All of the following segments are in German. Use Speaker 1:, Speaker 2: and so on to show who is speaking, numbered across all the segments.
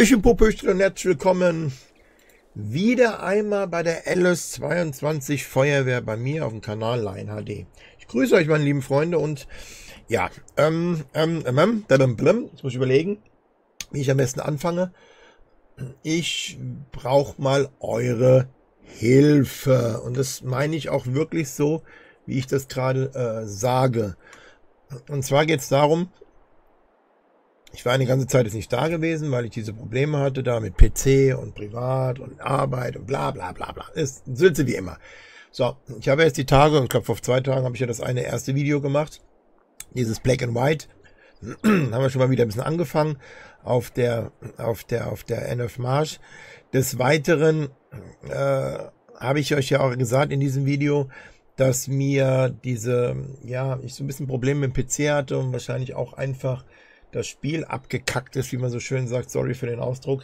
Speaker 1: Hallöchen Popöchen und herzlich willkommen wieder einmal bei der LS22 Feuerwehr bei mir auf dem Kanal Lion HD. Ich grüße euch, meine lieben Freunde, und ja, jetzt muss ich überlegen, wie ich am besten anfange. Ich brauche mal eure Hilfe, und das meine ich auch wirklich so, wie ich das gerade sage. Und zwar geht es darum, ich war eine ganze Zeit jetzt nicht da gewesen, weil ich diese Probleme hatte, da mit PC und Privat und Arbeit und bla bla bla bla. Ist Sülze wie immer. So, ich habe jetzt die Tage, ich glaube vor 2 Tagen habe ich ja das eine erste Video gemacht. Dieses Black and White. Haben wir schon mal wieder ein bisschen angefangen auf der NF Marsch. Des Weiteren habe ich euch ja auch gesagt in diesem Video, dass mir ich so ein bisschen Probleme mit dem PC hatte und wahrscheinlich auch einfach das Spiel abgekackt ist, wie man so schön sagt, sorry für den Ausdruck,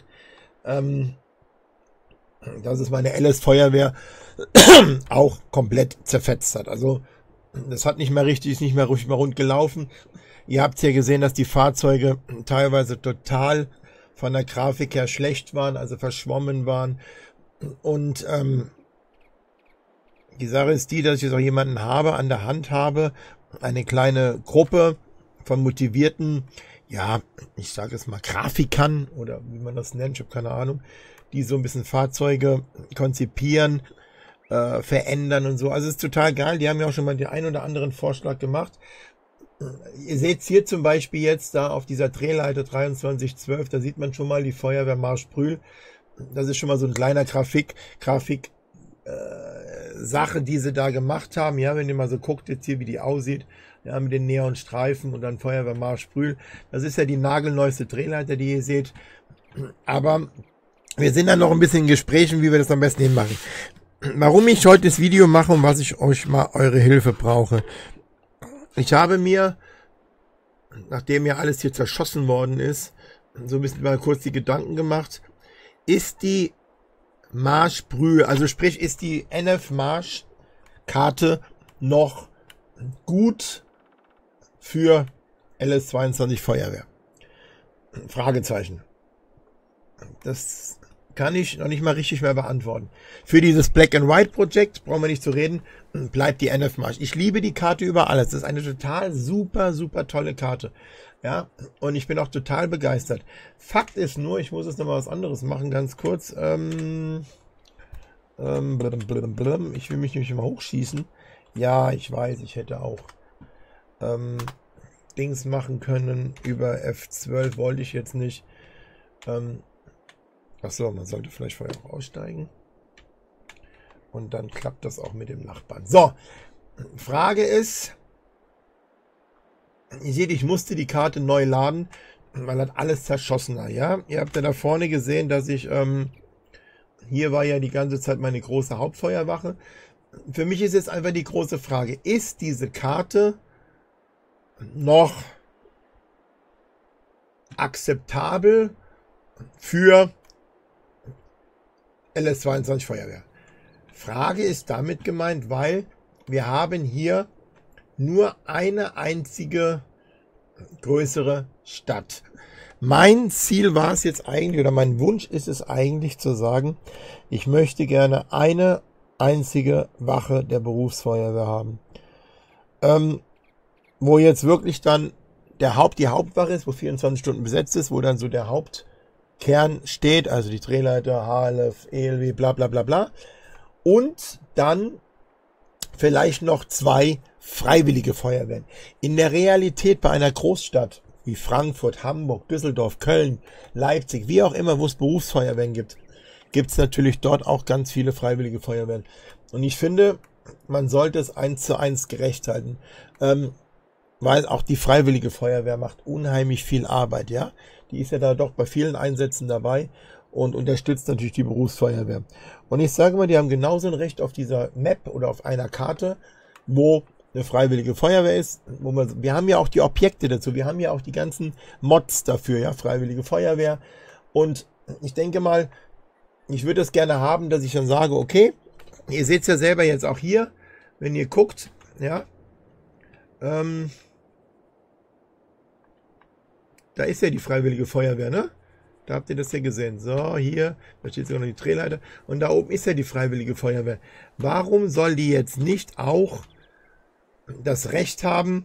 Speaker 1: dass es meine LS Feuerwehr auch komplett zerfetzt hat. Also das hat nicht mehr richtig, ist nicht mehr rund gelaufen. Ihr habt ja gesehen, dass die Fahrzeuge teilweise total von der Grafik her schlecht waren, also verschwommen waren. Und die Sache ist die, dass ich jetzt auch jemanden an der Hand habe, eine kleine Gruppe von motivierten, ja, ich sage es mal, Grafikern oder wie man das nennt, ich habe keine Ahnung, die so ein bisschen Fahrzeuge konzipieren, verändern und so. Also es ist total geil, die haben ja auch schon mal den einen oder anderen Vorschlag gemacht. Ihr seht hier zum Beispiel jetzt da auf dieser Drehleiter 2312, da sieht man schon mal die Feuerwehr Marschbrühl. Das ist schon mal so ein kleiner Sache, die sie da gemacht haben. Ja, wenn ihr mal so guckt jetzt hier, wie die aussieht, ja, mit den Neonstreifen und dann Feuerwehr Marschbrühl. Das ist ja die nagelneueste Drehleiter, die ihr seht. Aber wir sind dann noch ein bisschen in Gesprächen, wie wir das am besten hinmachen. Warum ich heute das Video mache und was ich euch mal eure Hilfe brauche. Ich habe mir, nachdem ja alles hier zerschossen worden ist, so ein bisschen mal kurz die Gedanken gemacht. Ist die Marschbrühl, also sprich, ist die NF Marsch Karte noch gut für LS22 Feuerwehr? Fragezeichen. Das kann ich noch nicht mal richtig mehr beantworten. Für dieses Black and White Projekt, brauchen wir nicht zu reden, bleibt die NF Marsch. Ich liebe die Karte über alles. Das ist eine total super tolle Karte. Ja, und ich bin auch total begeistert. Fakt ist nur, ich muss jetzt noch mal was anderes machen, ganz kurz. Ich will mich nämlich mal hochschießen. Ja, ich weiß, ich hätte auch Dings machen können. Über F12 wollte ich jetzt nicht. Achso, man sollte vielleicht vorher auch aussteigen. Und dann klappt das auch mit dem Nachbarn. So, Frage ist, ihr seht, ich musste die Karte neu laden, weil das alles zerschossen war. Ja, ihr habt ja da vorne gesehen, dass ich, hier war ja die ganze Zeit meine große Hauptfeuerwache. Für mich ist jetzt einfach die große Frage, ist diese Karte noch akzeptabel für LS22 Feuerwehr? Frage ist damit gemeint, weil wir haben hier nur eine einzige größere Stadt. Mein Ziel war es jetzt eigentlich, oder mein Wunsch ist es eigentlich zu sagen, ich möchte gerne eine einzige Wache der Berufsfeuerwehr haben. Wo jetzt wirklich dann die Hauptwache ist, wo 24 Stunden besetzt ist, wo dann so der Hauptkern steht, also die Drehleiter, HLF, ELW, bla bla bla bla. Und dann vielleicht noch 2 freiwillige Feuerwehren. In der Realität bei einer Großstadt wie Frankfurt, Hamburg, Düsseldorf, Köln, Leipzig, wie auch immer, wo es Berufsfeuerwehren gibt, gibt es natürlich dort auch ganz viele freiwillige Feuerwehren. Und ich finde, man sollte es 1:1 gerecht halten. Weil auch die freiwillige Feuerwehr macht unheimlich viel Arbeit, ja. Die ist ja da doch bei vielen Einsätzen dabei und unterstützt natürlich die Berufsfeuerwehr. Und ich sage mal, die haben genauso ein Recht auf dieser Map oder auf einer Karte, wo eine freiwillige Feuerwehr ist, wir haben ja auch die Objekte dazu, wir haben ja auch die ganzen Mods dafür, ja, freiwillige Feuerwehr. Und ich denke mal, ich würde es gerne haben, dass ich dann sage, okay, ihr seht es ja selber jetzt auch hier, wenn ihr guckt, ja, da ist ja die freiwillige Feuerwehr, ne? Da habt ihr das ja gesehen. So, hier, da steht sogar noch die Drehleiter. Und da oben ist ja die Freiwillige Feuerwehr. Warum soll die jetzt nicht auch das Recht haben,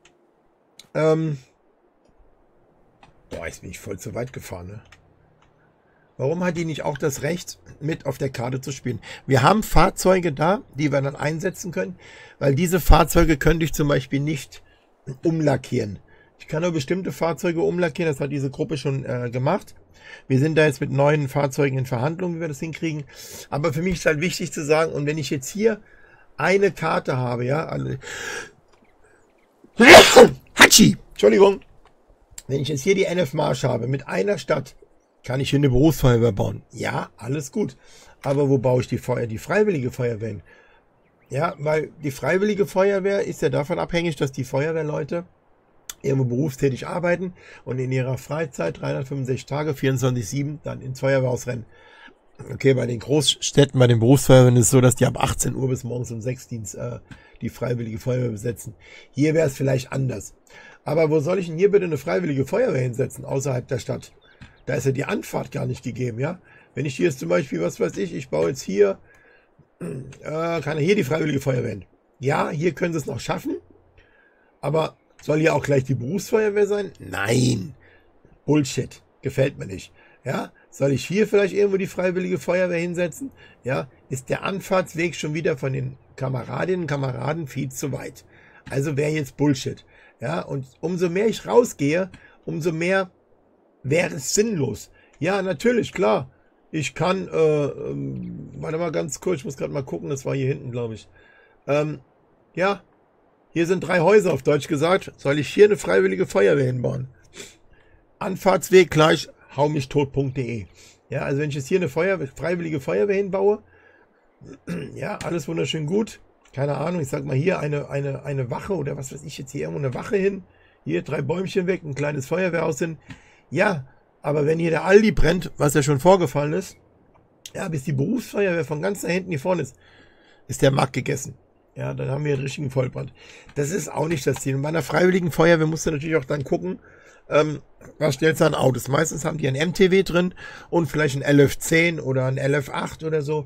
Speaker 1: jetzt bin ich voll zu weit gefahren, ne? Warum hat die nicht auch das Recht, mit auf der Karte zu spielen? Wir haben Fahrzeuge da, die wir dann einsetzen können, weil diese Fahrzeuge könnte ich zum Beispiel nicht umlackieren. Ich kann nur bestimmte Fahrzeuge umlackieren, das hat diese Gruppe schon gemacht. Wir sind da jetzt mit neuen Fahrzeugen in Verhandlungen, wie wir das hinkriegen. Aber für mich ist halt wichtig zu sagen, und wenn ich jetzt hier eine Karte habe, ja, also Hatschi! Entschuldigung. Wenn ich jetzt hier die NF Marsch habe, mit einer Stadt, kann ich hier eine Berufsfeuerwehr bauen. Ja, alles gut. Aber wo baue ich die Freiwillige Feuerwehr hin? Ja, weil die Freiwillige Feuerwehr ist ja davon abhängig, dass die Feuerwehrleute irgendwo berufstätig arbeiten und in ihrer Freizeit 365 Tage, 24/7 dann ins Feuerwehrhaus rennen. Okay, bei den Großstädten, bei den Berufsfeuerwehren ist es so, dass die ab 18 Uhr bis morgens um 6 Dienst die Freiwillige Feuerwehr besetzen. Hier wäre es vielleicht anders. Aber wo soll ich denn hier bitte eine Freiwillige Feuerwehr hinsetzen, außerhalb der Stadt? Da ist ja die Anfahrt gar nicht gegeben, ja. Wenn ich hier jetzt zum Beispiel, was weiß ich baue jetzt hier, kann hier die Freiwillige Feuerwehr hin. Ja, hier können sie es noch schaffen, aber soll hier auch gleich die Berufsfeuerwehr sein? Nein, Bullshit, gefällt mir nicht. Ja, soll ich hier vielleicht irgendwo die Freiwillige Feuerwehr hinsetzen? Ja, ist der Anfahrtsweg schon wieder von den Kameradinnen und Kameraden viel zu weit. Also wäre jetzt Bullshit. Ja, und umso mehr ich rausgehe, umso mehr wäre es sinnlos. Ja, natürlich, klar. Ich kann, warte mal ganz kurz, ich muss gerade mal gucken, das war hier hinten, glaube ich. Ja, hier sind 3 Häuser auf Deutsch gesagt. Soll ich hier eine Freiwillige Feuerwehr hinbauen? Anfahrtsweg gleich haumichtot.de. Ja, also wenn ich jetzt hier eine Freiwillige Feuerwehr hinbaue, ja, alles wunderschön gut. Keine Ahnung, ich sag mal hier eine Wache oder was weiß ich jetzt hier irgendwo eine Wache hin. Hier 3 Bäumchen weg, ein kleines Feuerwehrhaus hin. Ja, aber wenn hier der Aldi brennt, was ja schon vorgefallen ist, ja, bis die Berufsfeuerwehr von ganz nach hinten hier vorne ist der Markt gegessen. Ja, dann haben wir einen richtigen Vollbrand. Das ist auch nicht das Ziel. Und bei einer Freiwilligen Feuerwehr musst du natürlich auch dann gucken, was stellst du an Autos? Meistens haben die ein MTW drin und vielleicht ein LF10 oder ein LF8 oder so.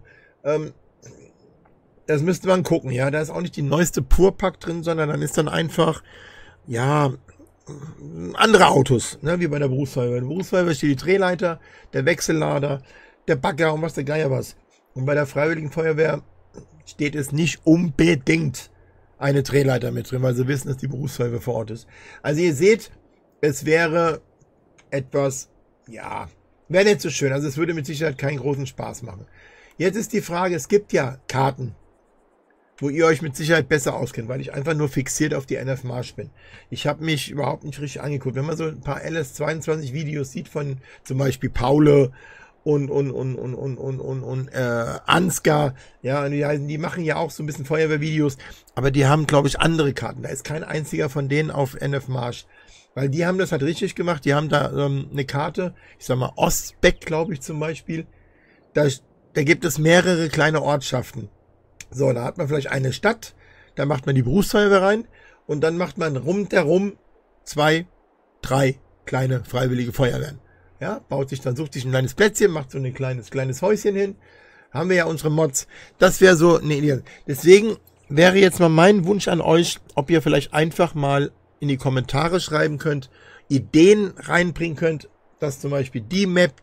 Speaker 1: Das müsste man gucken, ja. Da ist auch nicht die neueste Purpack drin, sondern dann ist dann einfach, ja, andere Autos, ne, wie bei der Berufsfeuerwehr. In der Berufsfeuerwehr steht die Drehleiter, der Wechsellader, der Bagger und was der Geier was. Und bei der Freiwilligen Feuerwehr steht es nicht unbedingt eine Drehleiter mit drin, weil sie wissen, dass die Berufsfeuerwehr vor Ort ist. Also ihr seht, es wäre etwas, ja, wäre nicht so schön. Also es würde mit Sicherheit keinen großen Spaß machen. Jetzt ist die Frage, es gibt ja Karten, wo ihr euch mit Sicherheit besser auskennt, weil ich einfach nur fixiert auf die NF Marsch bin. Ich habe mich überhaupt nicht richtig angeguckt. Wenn man so ein paar LS22 Videos sieht von zum Beispiel Paule und Ansgar, ja, die machen ja auch so ein bisschen Feuerwehrvideos, aber die haben, glaube ich, andere Karten. Da ist kein einziger von denen auf NF Marsch, weil die haben das halt richtig gemacht. Die haben da eine Karte, ich sag mal Ostbeck, glaube ich zum Beispiel. Da gibt es mehrere kleine Ortschaften. So, da hat man vielleicht eine Stadt, da macht man die Berufsfeuerwehr rein und dann macht man rundherum 2, 3 kleine freiwillige Feuerwehren. Ja, sucht sich ein kleines Plätzchen, macht so ein kleines Häuschen hin. Haben wir ja unsere Mods. Das wäre so eine Idee. Deswegen wäre jetzt mal mein Wunsch an euch, ob ihr vielleicht einfach mal in die Kommentare schreiben könnt, Ideen reinbringen könnt, dass zum Beispiel die Map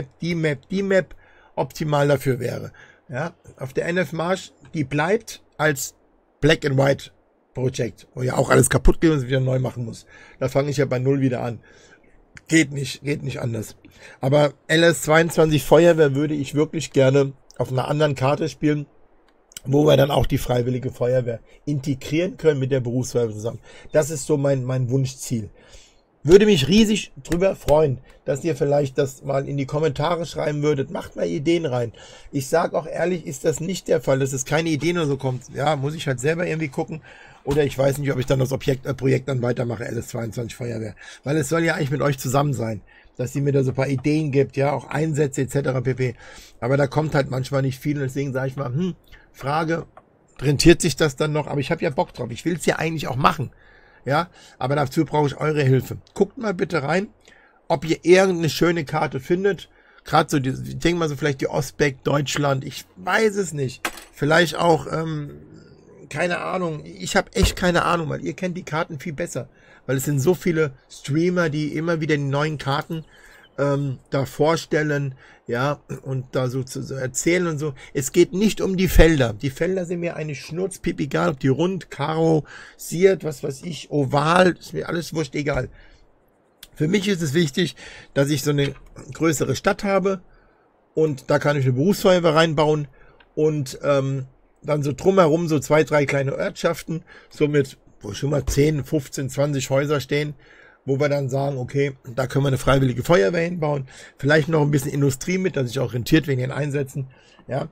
Speaker 1: optimal dafür wäre. Ja, auf der NF Marsch, die bleibt als Black and White Projekt, wo ja auch alles kaputt geht und es wieder neu machen muss. Da fange ich ja bei 0 wieder an. Geht nicht anders. Aber LS22 Feuerwehr würde ich wirklich gerne auf einer anderen Karte spielen, wo wir dann auch die Freiwillige Feuerwehr integrieren können mit der Berufsfeuerwehr zusammen. Das ist so mein Wunschziel. Würde mich riesig drüber freuen, dass ihr vielleicht das mal in die Kommentare schreiben würdet. Macht mal Ideen rein. Ich sage auch ehrlich, ist das nicht der Fall, dass es keine Ideen oder so kommt. Ja, muss ich halt selber irgendwie gucken. Oder ich weiß nicht, ob ich dann das Projekt dann weitermache, LS22 Feuerwehr. Weil es soll ja eigentlich mit euch zusammen sein. Dass ihr mir da so ein paar Ideen gibt, ja, auch Einsätze etc. pp. Aber da kommt halt manchmal nicht viel. Und deswegen sage ich mal, Frage, rentiert sich das dann noch? Aber ich habe ja Bock drauf. Ich will es ja eigentlich auch machen. Ja, aber dazu brauche ich eure Hilfe. Guckt mal bitte rein, ob ihr irgendeine schöne Karte findet. Gerade so, ich denke mal so vielleicht die Ostbeck Deutschland, ich weiß es nicht. Vielleicht auch, keine Ahnung, ich habe echt keine Ahnung, weil ihr kennt die Karten viel besser. Weil es sind so viele Streamer, die immer wieder die neuen Karten da vorstellen, ja, und da so zu erzählen und so. Es geht nicht um die Felder. Die Felder sind mir eine Schnurzpip egal, ob die rund, Karo, Siert, was weiß ich, oval, ist mir alles wurscht egal. Für mich ist es wichtig, dass ich so eine größere Stadt habe und da kann ich eine Berufsfeuerwehr reinbauen und dann so drumherum so 2, 3 kleine Ortschaften, somit, wo schon mal 10, 15, 20 Häuser stehen, wo wir dann sagen, okay, da können wir eine freiwillige Feuerwehr hinbauen, vielleicht noch ein bisschen Industrie mit, dass sich auch rentiert wegen den Einsätzen, ja,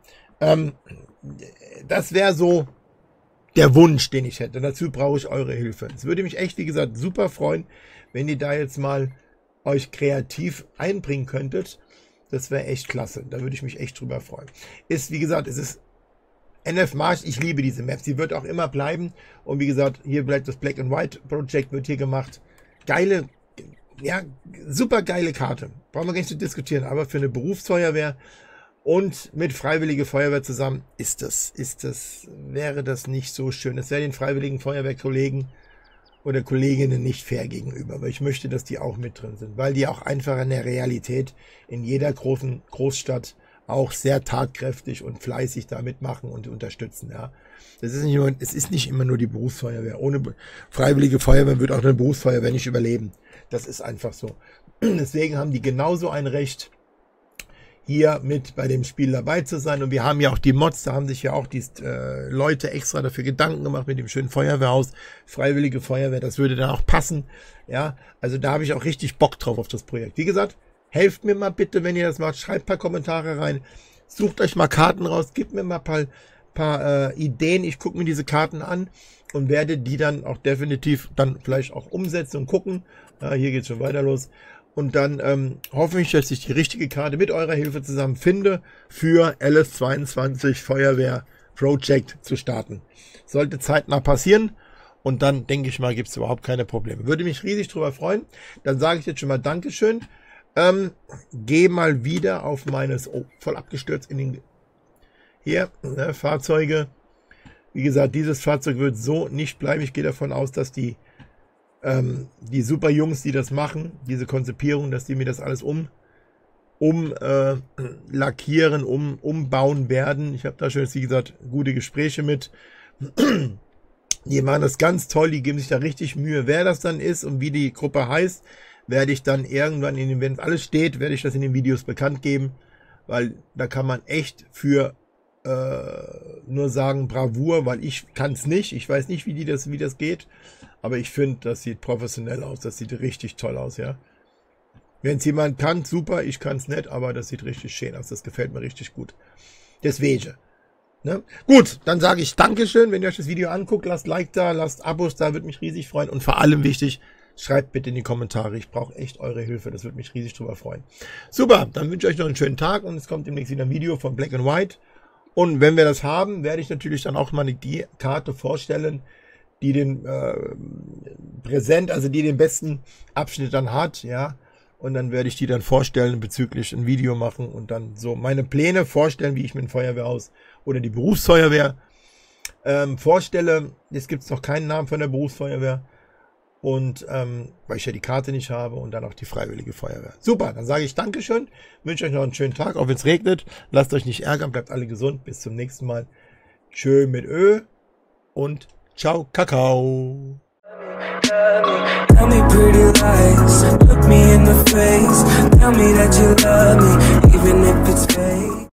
Speaker 1: das wäre so der Wunsch, den ich hätte. Dazu brauche ich eure Hilfe. Es würde mich echt, wie gesagt, super freuen, wenn ihr da jetzt mal euch kreativ einbringen könntet. Das wäre echt klasse. Da würde ich mich echt drüber freuen. Ist, wie gesagt, es ist NF Marsch. Ich liebe diese Maps. Sie wird auch immer bleiben. Und wie gesagt, hier bleibt das Black and White Project, wird hier gemacht. Geile, ja, super geile Karte. Brauchen wir gar nicht zu diskutieren. Aber für eine Berufsfeuerwehr und mit Freiwillige Feuerwehr zusammen wäre das nicht so schön. Es wäre den Freiwilligen Feuerwehrkollegen oder Kolleginnen nicht fair gegenüber. Aber ich möchte, dass die auch mit drin sind, weil die auch einfach in der Realität in jeder großen Großstadt auch sehr tatkräftig und fleißig da mitmachen und unterstützen. Ja, es ist nicht immer nur die Berufsfeuerwehr. Ohne Freiwillige Feuerwehr wird auch eine Berufsfeuerwehr nicht überleben. Das ist einfach so. Deswegen haben die genauso ein Recht, hier mit bei dem Spiel dabei zu sein. Und wir haben ja auch die Mods, da haben sich ja auch die Leute extra dafür Gedanken gemacht mit dem schönen Feuerwehrhaus, Freiwillige Feuerwehr, das würde dann auch passen. Ja, also da habe ich auch richtig Bock drauf auf das Projekt. Wie gesagt, helft mir mal bitte, wenn ihr das macht, schreibt ein paar Kommentare rein, sucht euch mal Karten raus, gebt mir mal ein paar Ideen. Ich gucke mir diese Karten an und werde die dann auch definitiv dann vielleicht auch umsetzen und gucken. Ja, hier geht es schon weiter los. Und dann hoffe ich, dass ich die richtige Karte mit eurer Hilfe zusammen finde, für LS22 Feuerwehr Project zu starten. Sollte zeitnah passieren und dann, denke ich mal, gibt es überhaupt keine Probleme. Würde mich riesig drüber freuen. Dann sage ich jetzt schon mal Dankeschön. Gehe mal wieder auf meines, voll abgestürzt in den, hier, ne, Fahrzeuge. Wie gesagt, dieses Fahrzeug wird so nicht bleiben. Ich gehe davon aus, dass die super Jungs, die das machen, diese Konzipierung, dass die mir das alles lackieren, umbauen werden. Ich habe da schon, wie gesagt, gute Gespräche mit. Die machen das ganz toll, die geben sich da richtig Mühe. Wer das dann ist und wie die Gruppe heißt, werde ich dann irgendwann, wenn alles steht, werde ich das in den Videos bekannt geben, weil da kann man echt für nur sagen Bravour, weil ich kann es nicht. Ich weiß nicht, wie das geht. Aber ich finde, das sieht professionell aus. Das sieht richtig toll aus, ja. Wenn es jemand kann, super. Ich kann es nicht, aber das sieht richtig schön aus. Das gefällt mir richtig gut. Deswegen. Ne? Gut, dann sage ich Dankeschön. Wenn ihr euch das Video anguckt, lasst Like da, lasst Abos da. Würde mich riesig freuen. Und vor allem wichtig, schreibt bitte in die Kommentare. Ich brauche echt eure Hilfe. Das würde mich riesig drüber freuen. Super, dann wünsche ich euch noch einen schönen Tag. Und es kommt demnächst wieder ein Video von Black and White. Und wenn wir das haben, werde ich natürlich dann auch mal die Karte vorstellen, die den die den besten Abschnitt dann hat, ja. Und dann werde ich die dann vorstellen, bezüglich ein Video machen und dann so meine Pläne vorstellen, wie ich mir ein Feuerwehrhaus oder die Berufsfeuerwehr vorstelle. Jetzt gibt es noch keinen Namen von der Berufsfeuerwehr. Und weil ich ja die Karte nicht habe und dann auch die Freiwillige Feuerwehr. Super, dann sage ich Dankeschön, wünsche euch noch einen schönen Tag, auch wenn es regnet. Lasst euch nicht ärgern, bleibt alle gesund. Bis zum nächsten Mal. Tschö mit Ö und ciao, Kakao.
Speaker 2: Tell me pretty lies, look me in the face. Tell me that you love me, even if it's fake.